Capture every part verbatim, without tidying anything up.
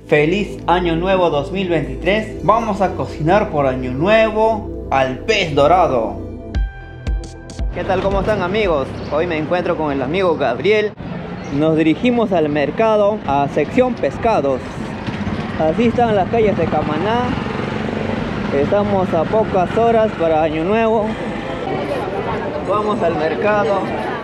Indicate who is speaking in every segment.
Speaker 1: Feliz Año Nuevo dos mil veintitrés. Vamos a cocinar por Año Nuevo al pez dorado. ¿Qué tal? ¿Cómo están, amigos? Hoy me encuentro con el amigo Gabriel. Nos dirigimos al mercado, a sección pescados. Así están las calles de Camaná. Estamos a pocas horas para Año Nuevo. Vamos al mercado.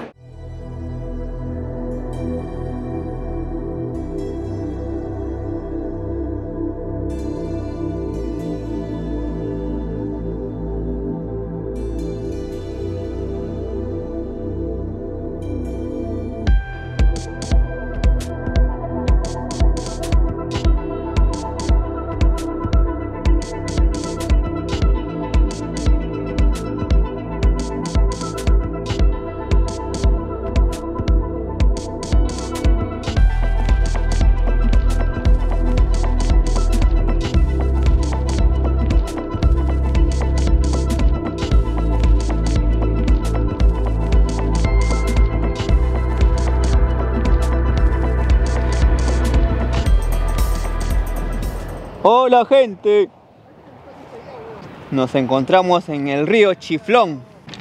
Speaker 1: Hola, gente, nos encontramos en el río Chiflón.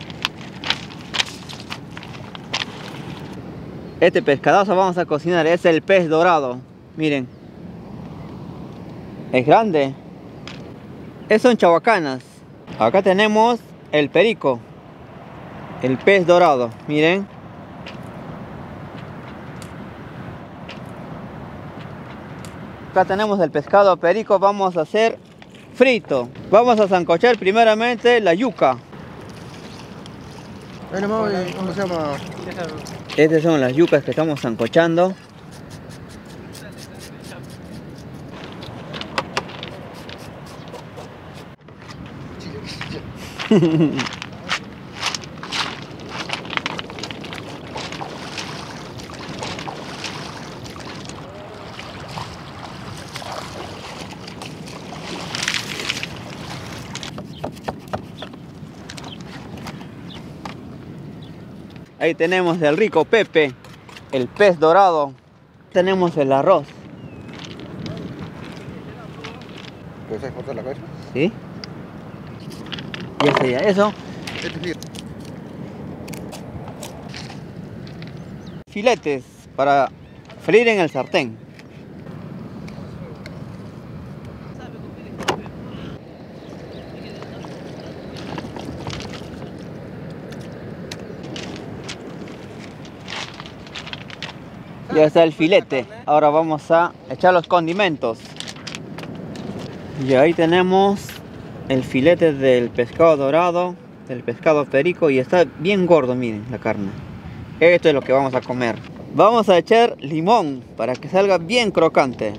Speaker 1: Este pescadazo vamos a cocinar, es el pez dorado. Miren, es grande. Esas son chabacanas. Acá tenemos el perico, el pez dorado, miren. Acá tenemos el pescado perico, vamos a hacer frito. Vamos a sancochar primeramente la yuca.
Speaker 2: ¿Cómo se llama?
Speaker 1: Estas son las yucas que estamos sancochando. Ahí tenemos el rico Pepe, el pez dorado. Tenemos el arroz.
Speaker 2: ¿Puedes cortar la cabeza?
Speaker 1: ¿Sí? Ya sería eso. Filetes para freír en el sartén. Ya está el filete. Ahora vamos a echar los condimentos. Y ahí tenemos el filete del pescado dorado, del pescado perico, y está bien gordo, miren la carne. Esto es lo que vamos a comer. Vamos a echar limón para que salga bien crocante.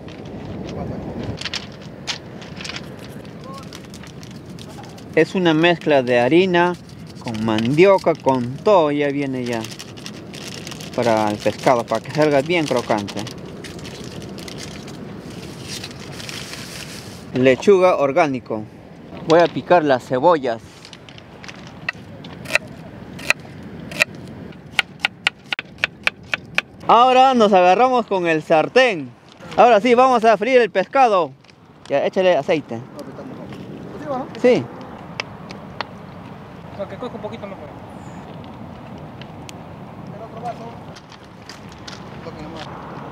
Speaker 1: Es una mezcla de harina con mandioca, con todo, ya viene ya para el pescado, para que salga bien crocante. Lechuga orgánico. Voy a picar las cebollas. Ahora nos agarramos con el sartén. Ahora sí, vamos a freír el pescado. Ya, échale aceite. Sí.
Speaker 3: No, que coge un poquito mejor.
Speaker 2: El otro vaso. Toque nomás.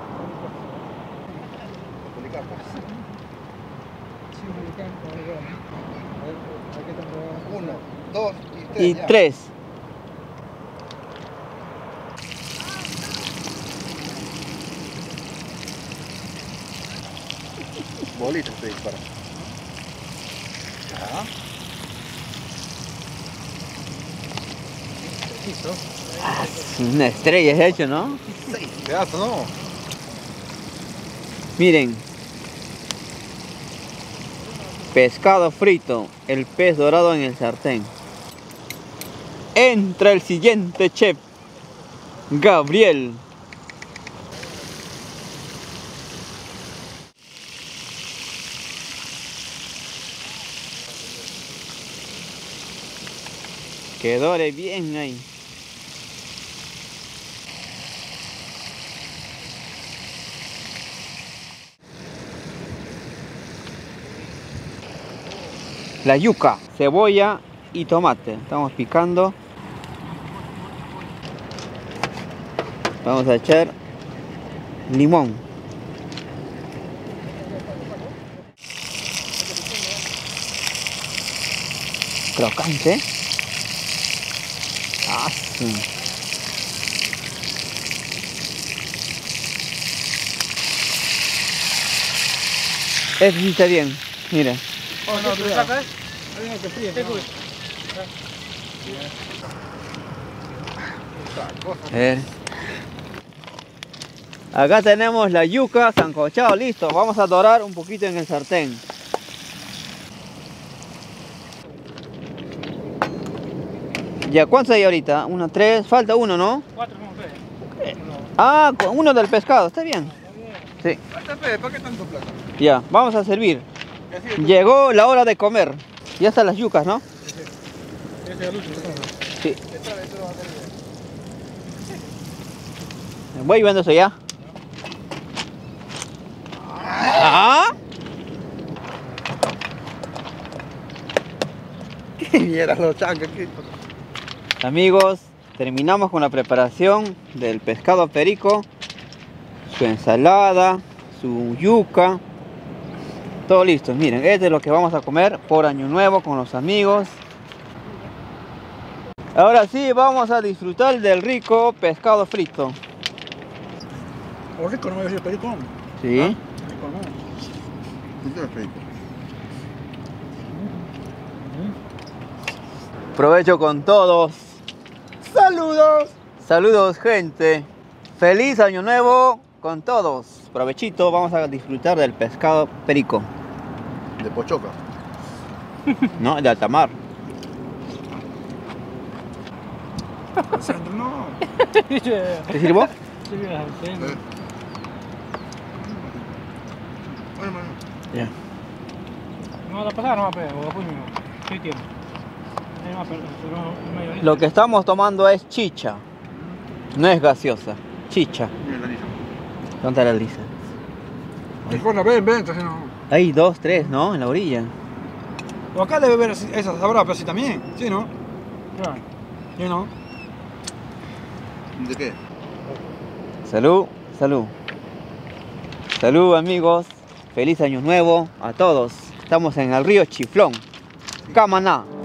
Speaker 2: Uno, dos y tres.
Speaker 1: Y tres.
Speaker 2: Bolitas se disparan. Ya.
Speaker 1: Ah, es una estrella es hecho, ¿no?
Speaker 2: Seis pedazos, ¿no?
Speaker 1: Miren. Pescado frito, el pez dorado en el sartén. Entra el siguiente chef, Gabriel. Que dore bien ahí. la yuca, cebolla y tomate. Estamos picando. Vamos a echar limón. Crocante. Ah, sí. Este sí está bien, mira.
Speaker 2: Oh, no, tú sacas. Hay uno que fríe.
Speaker 1: A ver. Acá tenemos la yuca sancochado, listo. Vamos a dorar un poquito en el sartén. Ya, ¿cuántos hay ahorita? Uno, tres, falta uno, ¿no?
Speaker 2: Cuatro, no, tres.
Speaker 1: Ah, uno del pescado, está bien. Sí.
Speaker 2: ¿Para qué tanto plata?
Speaker 1: Ya, vamos a servir. Llegó la hora de comer. Ya están las yucas, ¿no?
Speaker 2: Ese es el último.
Speaker 1: Sí. Voy viendo eso ya. ¿Ah?
Speaker 2: ¿Qué mierda los chancas?
Speaker 1: Amigos, terminamos con la preparación del pescado perico, su ensalada, su yuca, todo listo. Miren, esto es lo que vamos a comer por Año Nuevo con los amigos. Ahora sí, vamos a disfrutar del rico pescado frito.
Speaker 2: ¿O rico no me decía perico?
Speaker 1: Sí.
Speaker 2: ¿Ah? Rico no. ¿Qué es perico?
Speaker 1: Provecho con todos.
Speaker 2: ¡Saludos!
Speaker 1: Saludos, gente. Feliz Año Nuevo con todos. Provechito, vamos a disfrutar del pescado perico.
Speaker 2: De Pochoca.
Speaker 1: No, de alta mar.
Speaker 2: No.
Speaker 1: ¿Te sirvo? Ya.
Speaker 2: No, la pasada no va a pegar, o después mismo. ¿Qué tiempo?
Speaker 1: Lo que estamos tomando es chicha. No es gaseosa. Chicha. ¿Dónde está la lisa?
Speaker 2: Ven, ven, ven, entonces no.
Speaker 1: Hay dos, tres, ¿no? En la orilla.
Speaker 2: O acá debe haber esas, sabrá, pero sí también. Sí, ¿no? Claro. Sí, ¿no? ¿De qué?
Speaker 1: Salud, salud. Salud, amigos. Feliz Año Nuevo a todos. Estamos en el río Chiflón. Camaná.